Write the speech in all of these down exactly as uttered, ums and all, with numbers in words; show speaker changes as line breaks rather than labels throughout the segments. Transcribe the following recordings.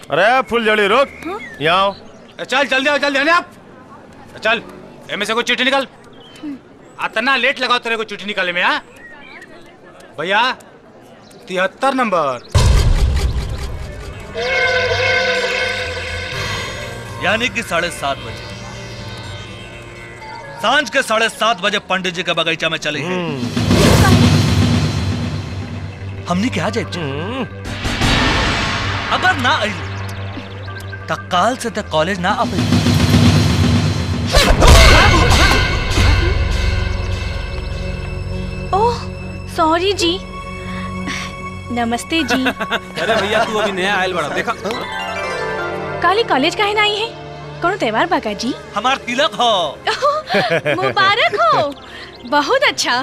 अरे फुलझड़ी रुक, यहाँ आओ।
चल जल्दी आओ, जल्दी आप चल। एम से कोई चिट्ठी निकल। इतना लेट लगाओ तेरे को चिट्ठी निकालने में। हाँ भैया तिहत्तर नंबर,
यानी कि साढ़े सात बजे सांझ के साढ़े सात बजे पंडित जी के बगीचा में चली है। हमने क्या जाए अगर ना आई तो काल से तक कॉलेज ना आ पाई।
ओह सॉरी जी। नमस्ते जी।
अरे भैया तू अभी नया आयल बड़ा देखा।
काली कॉलेज काहे ना आई है? कौन त्योहार बाका जी?
हमार तिलक हो।
मुबारक हो। बहुत अच्छा।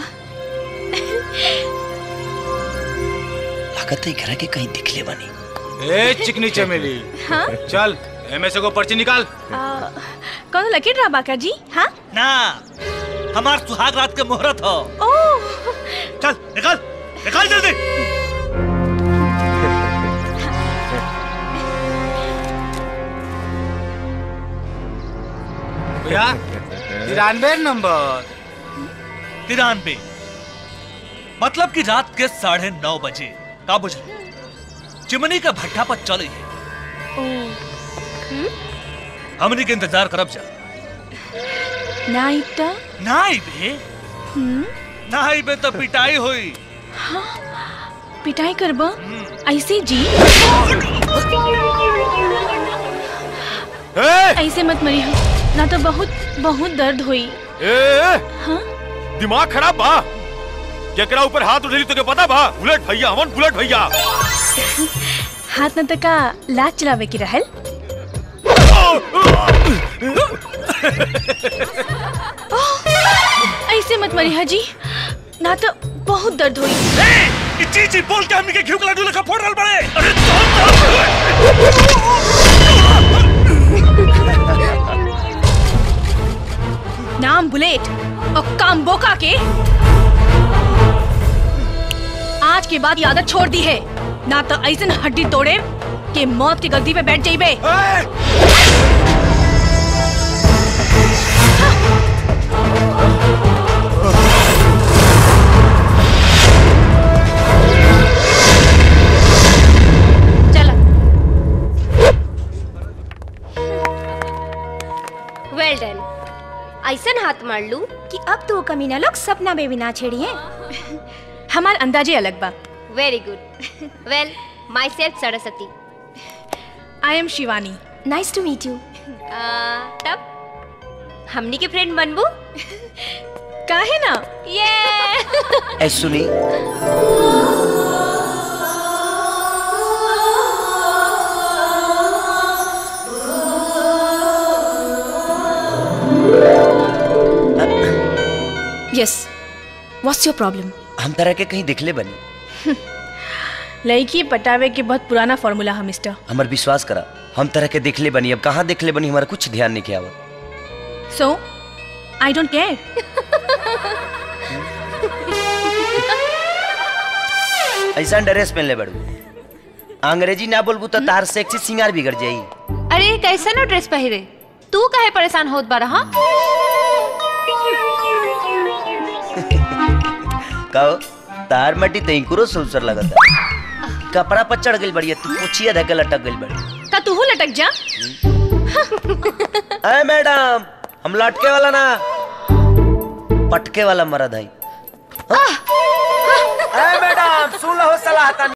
लागत है घर के कहीं दिखले बनी।
ए चिकनी चमेली।
हाँ?
चल एम से को पर्ची निकाल।
कौन लकी ड्रा बाका जी? हाँ
ना हमार सुहाग रात के मुहूर्त हो।
ओह
चल निकाल निकाल जल्दी।
भैया तिरानवे नंबर।
तिरानवे मतलब कि रात के साढ़े नौ बजे का बुझ चिमनी का भट्ठा पर चले है। हमनी के इंतजार करब जा।
नाइट
नाई बे नाई बे तो पिटाई हुई।
हाँ पिटाई करबा ऐसे जी? ऐसे मत मरी हो ना तो बहुत बहुत दर्द हुई।
ए,
हाँ?
दिमाग खराब बा। केकरा ऊपर हाथ उठेली तो के पता बा? बुलेट भैया हमन बुलेट भैया।
हाथ न तका लात चलावे की रहल। ऐसे मत मरी हाजी ना तो बहुत दर्द हुई।
जी जी बोल के हमनी के घिउ के लड्डू लेखा फोड़ रहल बड़े। अरे
नाम बुलेट और काम बोका के। आज के बाद आदत छोड़ दी है ना तो ऐसे हड्डी तोड़े कि मौत की गद्दी पे बैठ जाइबे।
Well done. ऐसन हाथ मार लू कि अब तो कमीना लोग सपना में भी ना छेड़िए।
हमार अंदाजे अलग बा।
Very good. Well myself Saraswati.
I am Shivani.
Nice to meet you. तब हमनी के फ्रेंड बनबू?
काहे ना?
ये
ऐ सुनी
यस व्हाट्स योर प्रॉब्लम?
हम तरह के कहीं दिखले बनी।
लड़की पटावे के बहुत पुराना फॉर्मूला है मिस्टर।
हमार विश्वास करा हम तरह के दिखले बनी। अब कहाँ दिखले बनी हमारा कुछ ध्यान नहीं किया।
So I don't care.
ऐसा ड्रेस पहन ले बड़ू अंग्रेजी ना बोलबू तो तार सेक्सी सिंगार बिगड़ जाई।
अरे कैसा ना ड्रेस पहरे तू काहे परेशान होत बारा? हाँ
कहो तार मटी तैंकुरो सुलसर लगता। कपड़ा पर चढ़ गई बढ़िया तू पूछिए धक्के लटक गई बड़ी।
का तू लटक जा।
अरे मैडम हम लटके वाला ना पटके वाला मरद है। अरे मैडम सुन लो सलाह।